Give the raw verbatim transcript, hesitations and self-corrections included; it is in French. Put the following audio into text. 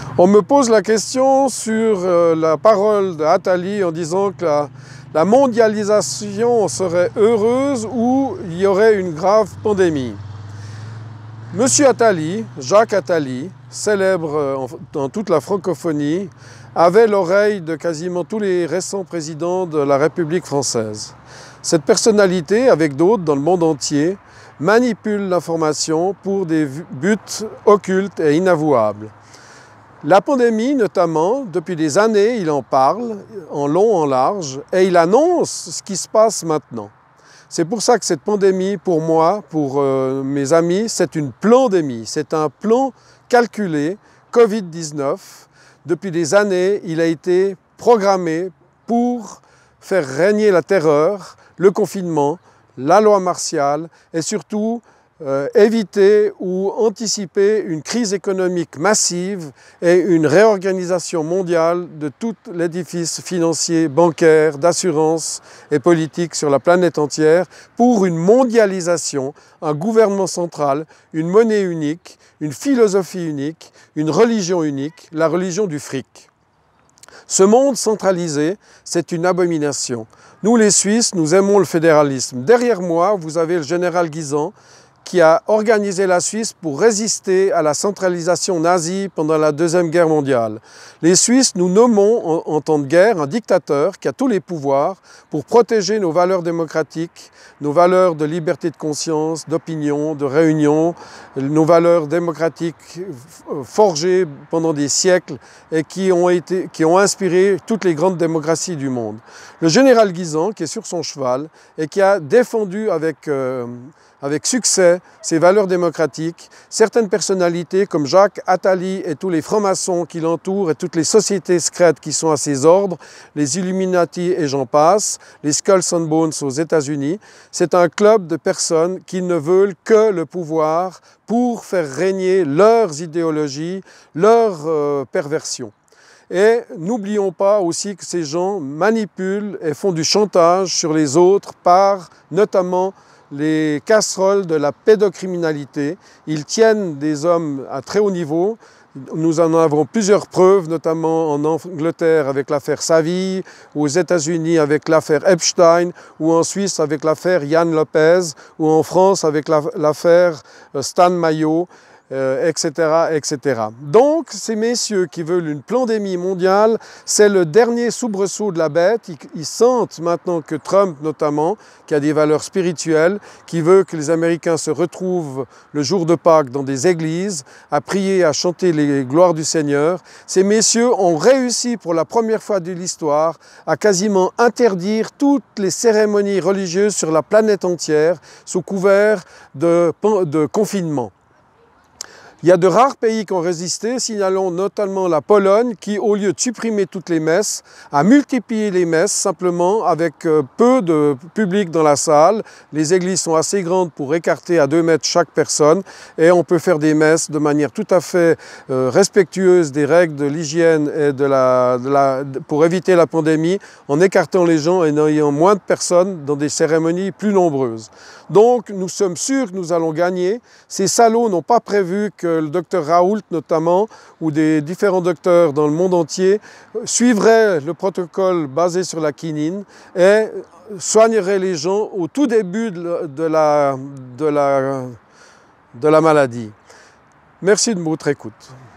On me pose la question sur euh, la parole d'Attali en disant que la, la mondialisation serait heureuse ou il y aurait une grave pandémie. Monsieur Attali, Jacques Attali, célèbre dans toute la francophonie, avait l'oreille de quasiment tous les récents présidents de la République française. Cette personnalité, avec d'autres dans le monde entier, manipule l'information pour des buts occultes et inavouables. La pandémie, notamment, depuis des années, il en parle, en long, en large, et il annonce ce qui se passe maintenant. C'est pour ça que cette pandémie, pour moi, pour euh, mes amis, c'est une plandémie. C'est un plan calculé, Covid dix-neuf. Depuis des années, il a été programmé pour faire régner la terreur, le confinement, la loi martiale et surtout euh, éviter ou anticiper une crise économique massive et une réorganisation mondiale de tout l'édifice financier, bancaire, d'assurance et politique sur la planète entière pour une mondialisation, un gouvernement central, une monnaie unique, une philosophie unique, une religion unique, la religion du fric. Ce monde centralisé, c'est une abomination. Nous, les Suisses, nous aimons le fédéralisme. Derrière moi, vous avez le général Guisan qui a organisé la Suisse pour résister à la centralisation nazie pendant la Deuxième Guerre mondiale. Les Suisses, nous nommons en, en temps de guerre un dictateur qui a tous les pouvoirs pour protéger nos valeurs démocratiques, nos valeurs de liberté de conscience, d'opinion, de réunion, nos valeurs démocratiques forgées pendant des siècles et qui ont, été, qui ont inspiré toutes les grandes démocraties du monde. Le général Guisan, qui est sur son cheval et qui a défendu avec, euh, avec succès ces valeurs démocratiques, certaines personnalités comme Jacques Attali et tous les francs-maçons qui l'entourent et toutes les sociétés secrètes qui sont à ses ordres, les Illuminati et j'en passe, les Skulls and Bones aux États-Unis, c'est un club de personnes qui ne veulent que le pouvoir pour faire régner leurs idéologies, leurs euh, perversions. Et n'oublions pas aussi que ces gens manipulent et font du chantage sur les autres par notamment les casseroles de la pédocriminalité. Ils tiennent des hommes à très haut niveau. Nous en avons plusieurs preuves, notamment en Angleterre avec l'affaire Saville, aux États-Unis avec l'affaire Epstein, ou en Suisse avec l'affaire Yann Lopez, ou en France avec l'affaire Stan Mayo, euh, et cetera, et cetera. Donc, ces messieurs qui veulent une pandémie mondiale, c'est le dernier soubresaut de la bête. Ils, ils sentent maintenant que Trump, notamment, qui a des valeurs spirituelles, qui veut que les Américains se retrouvent le jour de Pâques dans des églises, à prier, à chanter les gloires du Seigneur. Ces messieurs ont réussi pour la première fois de l'histoire à quasiment interdire toutes les cérémonies religieuses sur la planète entière sous couvert de, de confinement. Il y a de rares pays qui ont résisté, signalons notamment la Pologne qui, au lieu de supprimer toutes les messes, a multiplié les messes simplement avec peu de public dans la salle. Les églises sont assez grandes pour écarter à deux mètres chaque personne et on peut faire des messes de manière tout à fait euh, respectueuse des règles de l'hygiène et de la, de la, pour éviter la pandémie en écartant les gens et en ayant moins de personnes dans des cérémonies plus nombreuses. Donc nous sommes sûrs que nous allons gagner. Ces salauds n'ont pas prévu que le docteur Raoult notamment, ou des différents docteurs dans le monde entier, suivraient le protocole basé sur la quinine et soigneraient les gens au tout début de la, de la, de la maladie. Merci de votre écoute.